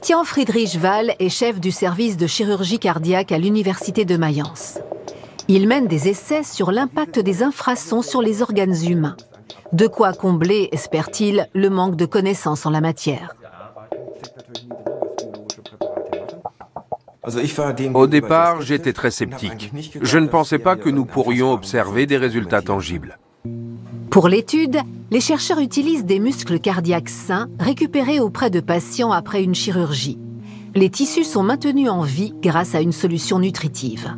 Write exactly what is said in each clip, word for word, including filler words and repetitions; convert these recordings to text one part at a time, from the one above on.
Christian Friedrich Wall est chef du service de chirurgie cardiaque à l'Université de Mayence. Il mène des essais sur l'impact des infrasons sur les organes humains. De quoi combler, espère-t-il, le manque de connaissances en la matière. Au départ, j'étais très sceptique. Je ne pensais pas que nous pourrions observer des résultats tangibles. Pour l'étude, les chercheurs utilisent des muscles cardiaques sains récupérés auprès de patients après une chirurgie. Les tissus sont maintenus en vie grâce à une solution nutritive.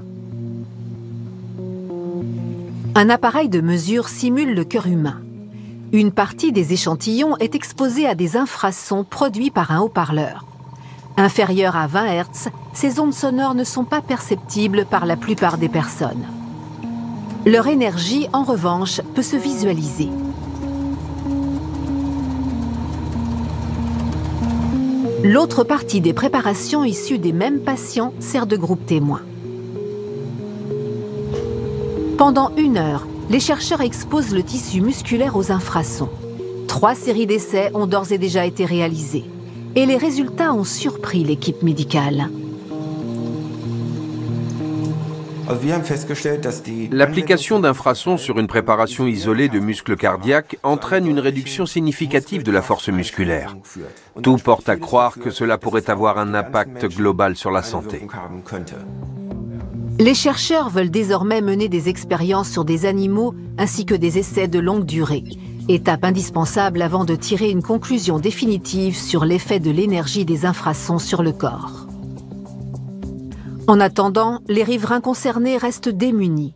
Un appareil de mesure simule le cœur humain. Une partie des échantillons est exposée à des infrasons produits par un haut-parleur. Inférieurs à vingt hertz, ces ondes sonores ne sont pas perceptibles par la plupart des personnes. Leur énergie, en revanche, peut se visualiser. L'autre partie des préparations issues des mêmes patients sert de groupe témoin. Pendant une heure, les chercheurs exposent le tissu musculaire aux infrasons. Trois séries d'essais ont d'ores et déjà été réalisées. Et les résultats ont surpris l'équipe médicale. L'application d'infrasons sur une préparation isolée de muscles cardiaques entraîne une réduction significative de la force musculaire. Tout porte à croire que cela pourrait avoir un impact global sur la santé. Les chercheurs veulent désormais mener des expériences sur des animaux ainsi que des essais de longue durée. Étape indispensable avant de tirer une conclusion définitive sur l'effet de l'énergie des infrasons sur le corps. En attendant, les riverains concernés restent démunis.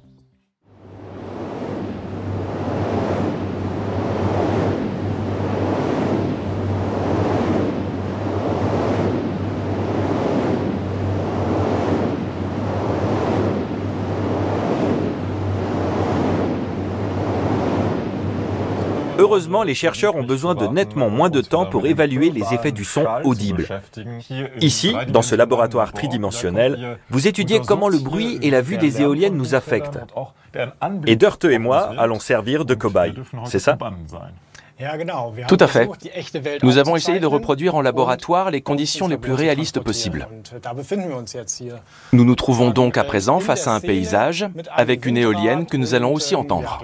Heureusement, les chercheurs ont besoin de nettement moins de temps pour évaluer les effets du son audible. Ici, dans ce laboratoire tridimensionnel, vous étudiez comment le bruit et la vue des éoliennes nous affectent. Et Dörte et moi allons servir de cobayes, c'est ça ? Tout à fait. Nous avons essayé de reproduire en laboratoire les conditions les plus réalistes possibles. Nous nous trouvons donc à présent face à un paysage avec une éolienne que nous allons aussi entendre.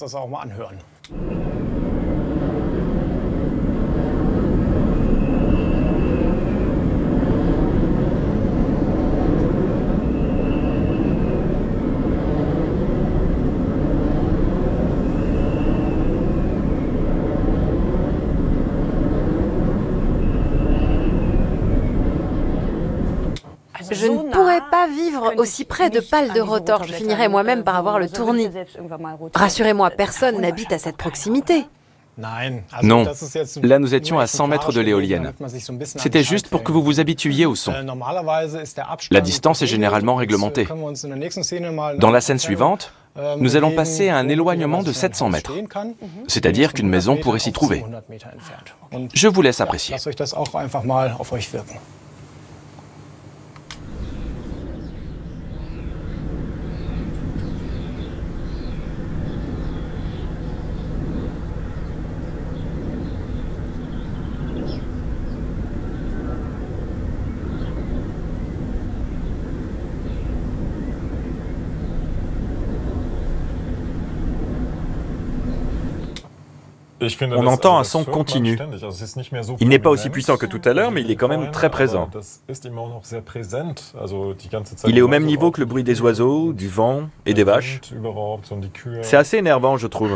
Je ne pourrais pas vivre aussi près de pales de rotor. Je finirais moi-même par avoir le tournis. Rassurez-moi, personne n'habite à cette proximité. Non, là nous étions à cent mètres de l'éolienne. C'était juste pour que vous vous habituiez au son. La distance est généralement réglementée. Dans la scène suivante, nous allons passer à un éloignement de sept cents mètres. C'est-à-dire qu'une maison pourrait s'y trouver. Je vous laisse apprécier. On entend un son continu. Il n'est pas aussi puissant que tout à l'heure, mais il est quand même très présent. Il est au même niveau que le bruit des oiseaux, du vent et des vaches. C'est assez énervant, je trouve.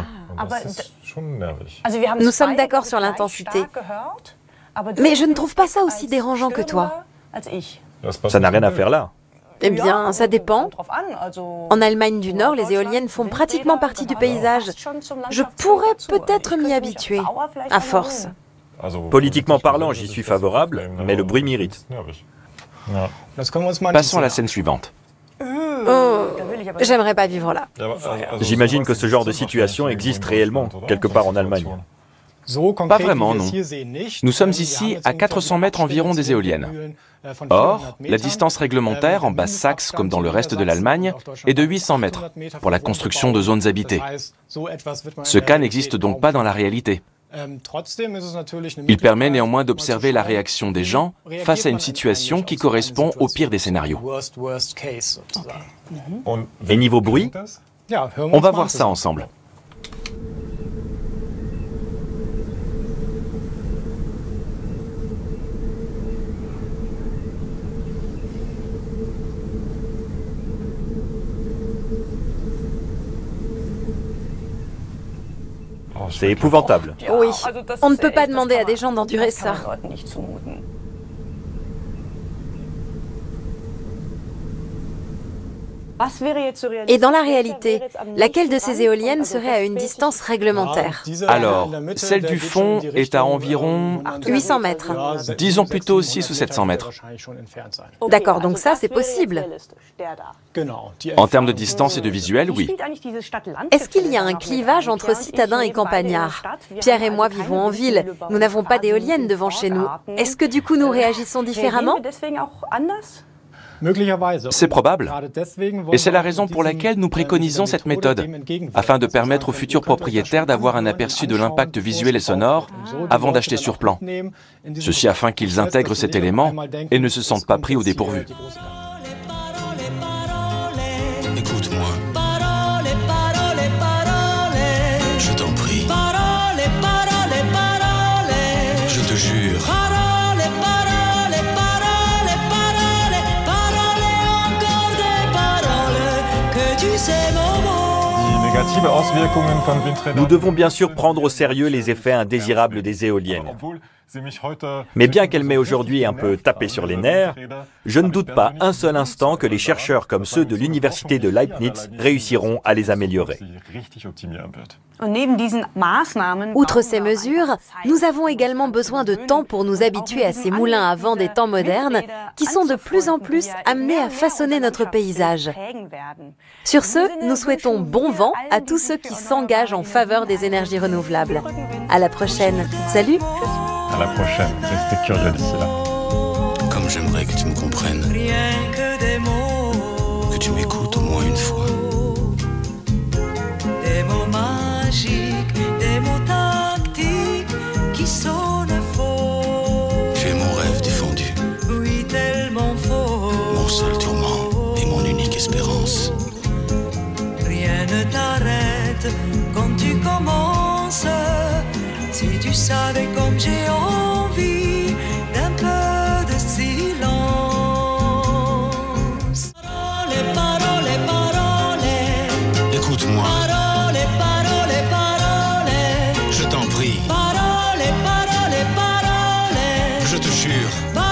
Nous sommes d'accord sur l'intensité. Mais je ne trouve pas ça aussi dérangeant que toi. Ça n'a rien à faire là. Eh bien, ça dépend. En Allemagne du Nord, les éoliennes font pratiquement partie du paysage. Je pourrais peut-être m'y habituer, à force. Politiquement parlant, j'y suis favorable, mais le bruit m'irrite. Passons à la scène suivante. Oh, j'aimerais pas vivre là. J'imagine que ce genre de situation existe réellement, quelque part en Allemagne. Pas vraiment, non. Nous sommes ici à quatre cents mètres environ des éoliennes. Or, la distance réglementaire en Basse-Saxe, comme dans le reste de l'Allemagne, est de huit cents mètres pour la construction de zones habitées. Ce cas n'existe donc pas dans la réalité. Il permet néanmoins d'observer la réaction des gens face à une situation qui correspond au pire des scénarios. Et niveau bruit, on va voir ça ensemble. C'est épouvantable. Oui, on ne peut pas demander à des gens d'endurer ça. Et dans la réalité, laquelle de ces éoliennes serait à une distance réglementaire? Alors, celle du fond est à environ huit cents mètres. Disons plutôt six cents ou sept cents mètres. D'accord, donc ça, c'est possible. En termes de distance et de visuel, oui. Est-ce qu'il y a un clivage entre citadins et campagnards? Pierre et moi vivons en ville. Nous n'avons pas d'éoliennes devant chez nous. Est-ce que du coup nous réagissons différemment? C'est probable. Et c'est la raison pour laquelle nous préconisons cette méthode, afin de permettre aux futurs propriétaires d'avoir un aperçu de l'impact visuel et sonore avant d'acheter sur plan. Ceci afin qu'ils intègrent cet élément et ne se sentent pas pris au dépourvu. Écoute-moi. Je t'en prie. Je te jure. Nous devons bien sûr prendre au sérieux les effets indésirables des éoliennes. Mais bien qu'elle m'ait aujourd'hui un peu tapé sur les nerfs, je ne doute pas un seul instant que les chercheurs comme ceux de l'université de Leibniz réussiront à les améliorer. Outre ces mesures, nous avons également besoin de temps pour nous habituer à ces moulins à vent des temps modernes qui sont de plus en plus amenés à façonner notre paysage. Sur ce, nous souhaitons bon vent à tous ceux qui s'engagent en faveur des énergies renouvelables. À la prochaine. Salut! À la prochaine. Restez curieux d'ici là. Comme j'aimerais que tu me comprennes. Que tu m'écoutes au moins une fois. Des mots magiques, des mots tactiques qui sonnent faux. Tu es mon rêve défendu. Oui, tellement faux. Mon seul tourment et mon unique espérance. Rien ne t'arrête quand tu commences. Si tu savais comme j'ai envie d'un peu de silence. Parole, parole, parole. Écoute-moi. Parole, parole, parole. Je t'en prie. Parole, parole, parole. Je te jure.